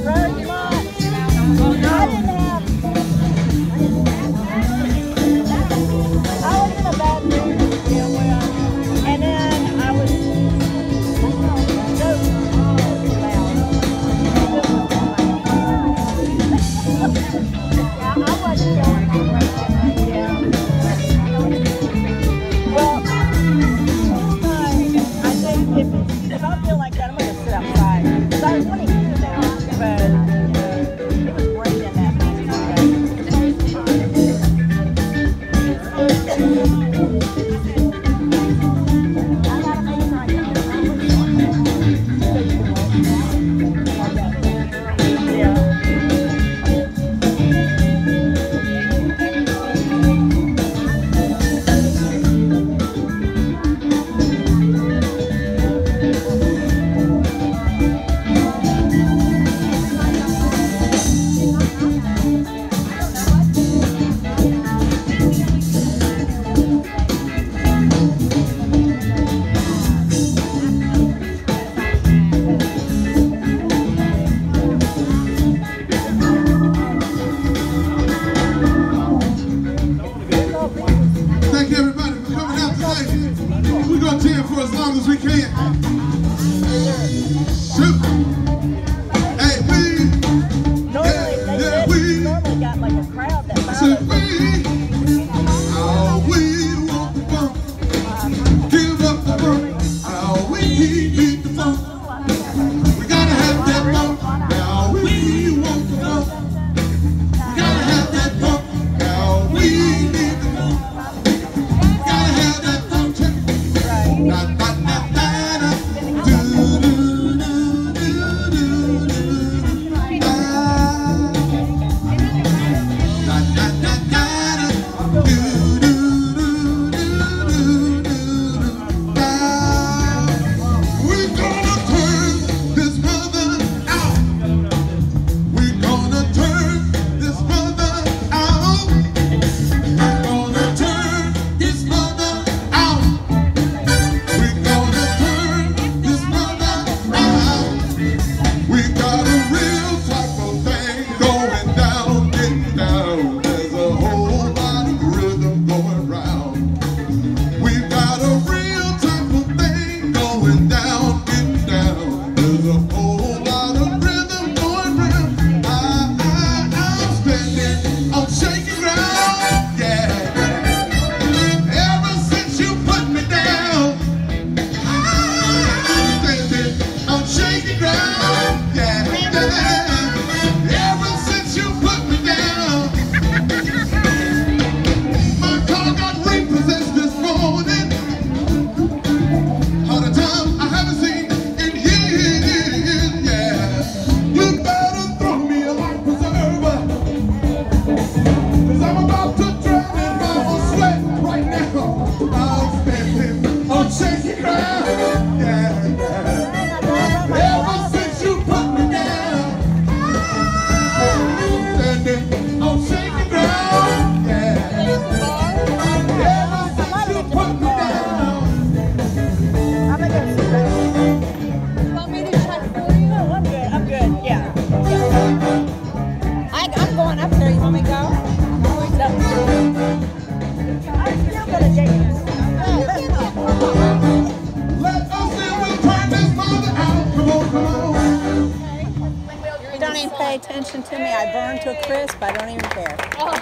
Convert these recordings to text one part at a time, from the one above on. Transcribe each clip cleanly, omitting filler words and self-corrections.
very much. I didn't have. I was in a bad mood to begin with, and then I was so yeah, I wasn't feeling that great. Yeah. Well, I think if I feel like that, I'm going to sit outside. Because I was wanting to sit down, but it was great in that meeting I got to make it right now. Yeah. Thank you everybody for coming out tonight. We're going to jam for as long as we can. Shoot. Hey, we. Normally got like a crowd that follows. How we want the funk. Give up the funk. How we need the funk. We gotta have that funk. How we want the funk. We gotta have that funk. How we need the funk. Gotta have that funk. Right. Pay attention to me. I burn to a crisp. I don't even care.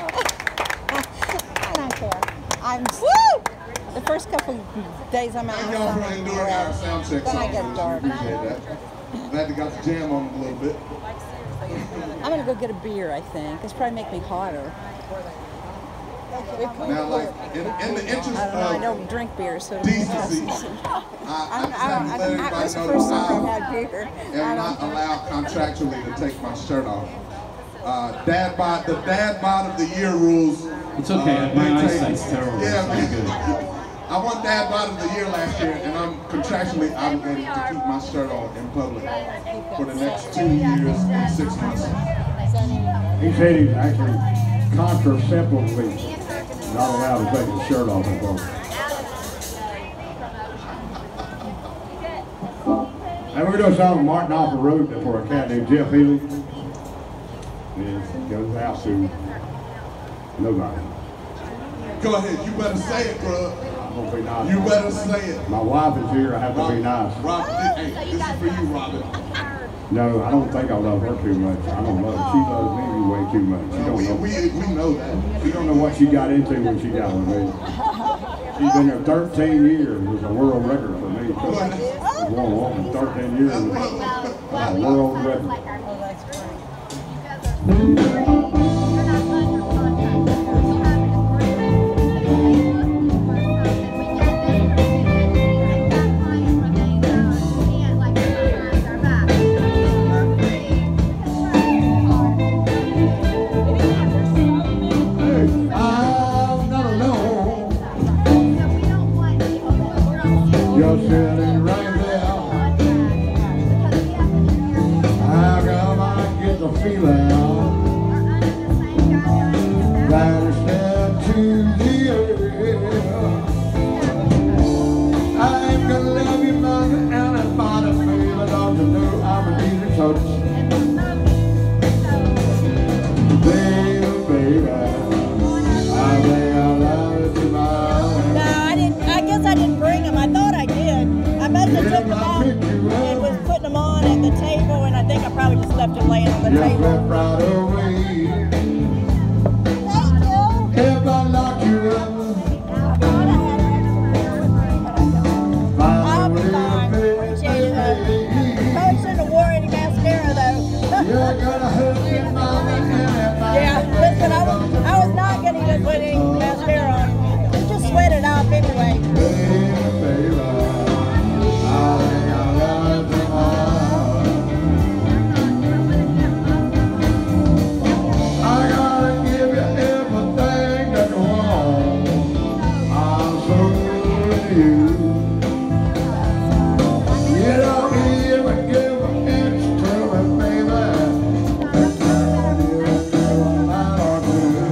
I don't care. I'm woo! The first couple days I'm out in the sun, I'm red. Then I get dark. Glad they got the jam on it a little bit. I'm gonna go get a beer. I think it's probably make me hotter. Now, like in the interest I of don't drink beer, so decency, I'm not this first time I've had beer. am not allowed contractually to take my shirt off. The dad bod of the year rules. It's okay. My eyesight's terrible. Yeah, it's good. I won dad bod of the year last year, and I'm contractually obligated to keep my shirt on in public for the next 2 years and 6 months. He said he's actually contraceptively not allowed to take his shirt off in public. And we're doing something Martin off the road for a cat named Jeff Healy. It goes out to nobody. Go ahead, you better say it, bro. I'm gonna be nice. You better say it. My wife is here, I have to be nice. Robin, hey, this is for you, Robin. No, I don't think I love her too much. I don't love her. She loves me way too much. She don't know. We know that. She don't know what she got into when she got with me. She's been here 13 years. It was a world record for me. One woman, 13 years. It was a world record. Oh, that's great. You're sitting right there. How come I get the feeling that it's there to the air? I'm gonna love you more than anybody, baby. Don't you know I'm a easy touch? Baby, I think I love you too much. I guess I didn't bring them. I thought I did. I must have took them out and was putting them on at the table, and I think I probably just left them laying on the table. Right away. Thank you. If I lock you up, I thought I had extra, but I'll be fine. Appreciate it, though. Probably shouldn't have wore any mascara, though. you're gonna hurt your mama and Yeah, listen, I was not going to put any mascara on. You just sweat it off anyway. baby, I think I love you more. I gotta give you everything that you want. I'm so good to you. You don't even give an inch to me, baby. That's how you do my heart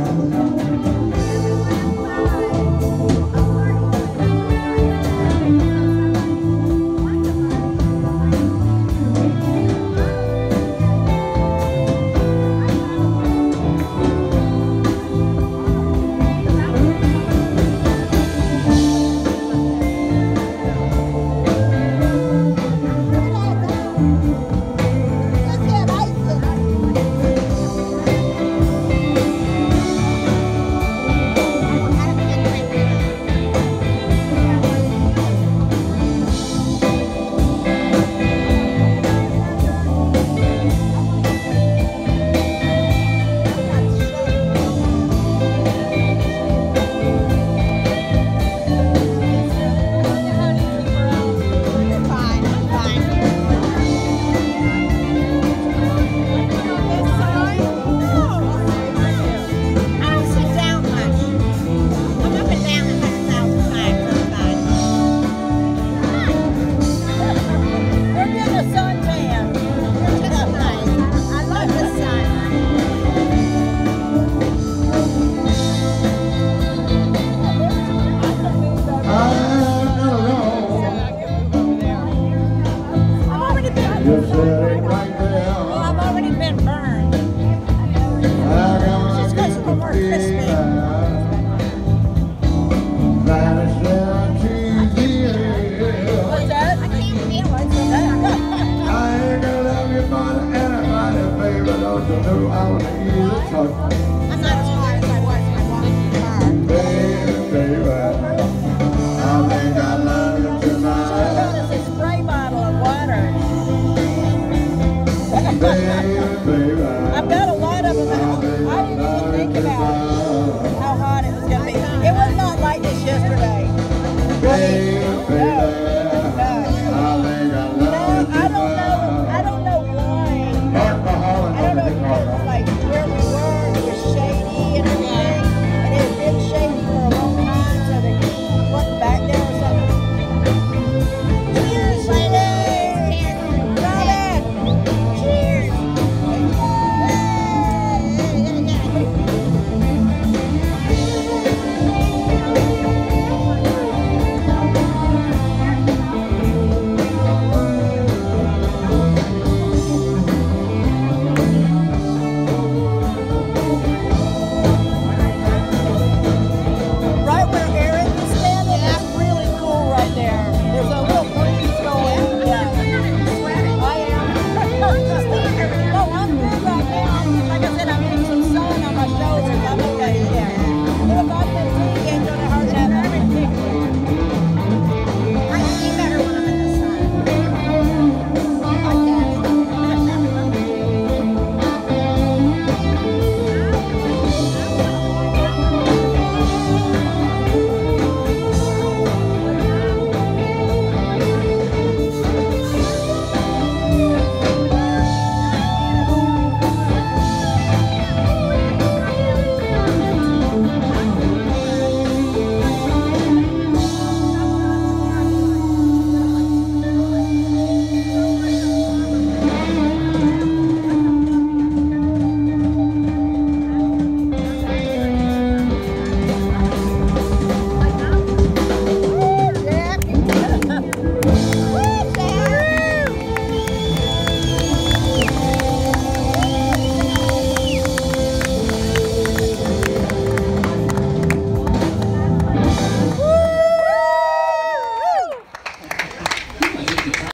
You're sitting right there. Well, I've already been burned. It's just because of the more crispy. What's that? I can't feel it. I ain't gonna love you more than anybody, baby. Don't you know I wanna eat a touch? I'm not as hard as I was when I walked in the car.